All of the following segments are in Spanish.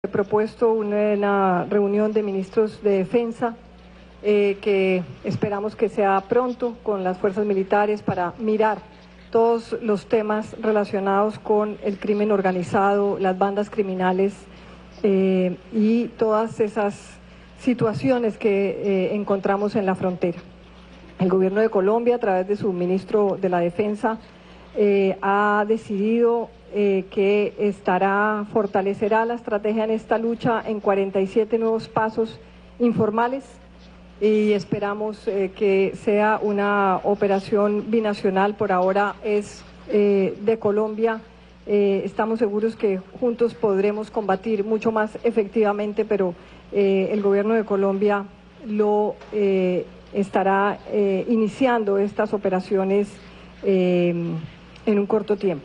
He propuesto una reunión de ministros de defensa que esperamos que sea pronto con las fuerzas militares para mirar todos los temas relacionados con el crimen organizado, las bandas criminales y todas esas situaciones que encontramos en la frontera. El gobierno de Colombia, a través de su ministro de la Defensa, ha decidido que fortalecerá la estrategia en esta lucha en 47 nuevos pasos informales y esperamos que sea una operación binacional. Por ahora es de Colombia. Estamos seguros que juntos podremos combatir mucho más efectivamente, pero el gobierno de Colombia estará iniciando estas operaciones en un corto tiempo.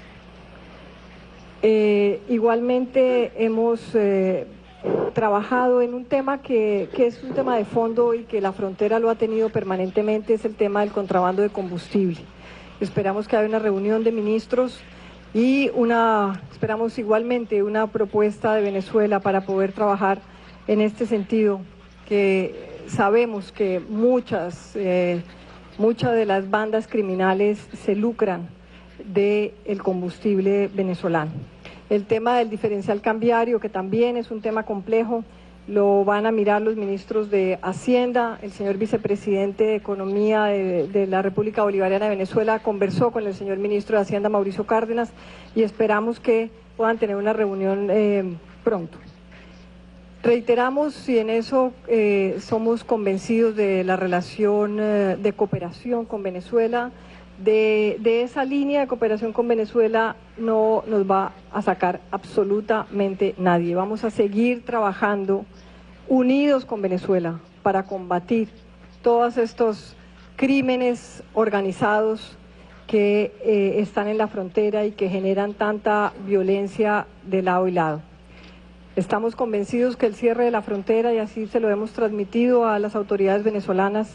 Igualmente hemos trabajado en un tema que es un tema de fondo y que la frontera lo ha tenido permanentemente, es el tema del contrabando de combustible. Esperamos que haya una reunión de ministros y esperamos igualmente una propuesta de Venezuela para poder trabajar en este sentido, que sabemos que muchas de las bandas criminales se lucran del combustible venezolano. El tema del diferencial cambiario, que también es un tema complejo, lo van a mirar los ministros de Hacienda. El señor vicepresidente de Economía de la República Bolivariana de Venezuela conversó con el señor ministro de Hacienda, Mauricio Cárdenas, y esperamos que puedan tener una reunión pronto. Reiteramos, y en eso somos convencidos de la relación de cooperación con Venezuela. De esa línea de cooperación con Venezuela no nos va a sacar absolutamente nadie. Vamos a seguir trabajando unidos con Venezuela para combatir todos estos crímenes organizados que están en la frontera y que generan tanta violencia de lado y lado. Estamos convencidos que el cierre de la frontera, y así se lo hemos transmitido a las autoridades venezolanas,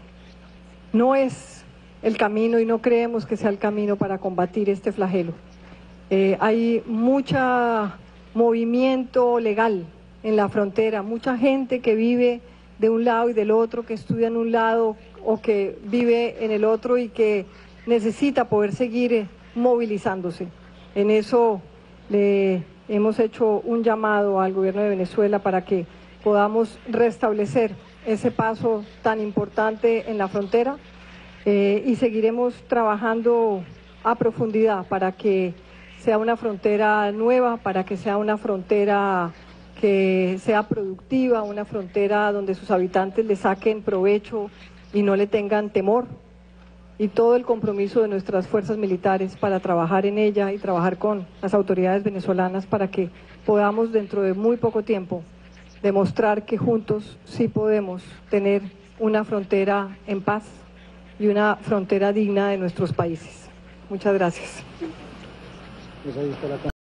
no es el camino y no creemos que sea el camino para combatir este flagelo. Hay mucho movimiento legal en la frontera, mucha gente que vive de un lado y del otro, que estudia en un lado o que vive en el otro y que necesita poder seguir movilizándose. En eso le hemos hecho un llamado al gobierno de Venezuela para que podamos restablecer ese paso tan importante en la frontera. Y seguiremos trabajando a profundidad para que sea una frontera nueva, para que sea una frontera que sea productiva, una frontera donde sus habitantes le saquen provecho y no le tengan temor, y todo el compromiso de nuestras fuerzas militares para trabajar en ella y trabajar con las autoridades venezolanas para que podamos dentro de muy poco tiempo demostrar que juntos sí podemos tener una frontera en paz y una frontera digna de nuestros países. Muchas gracias.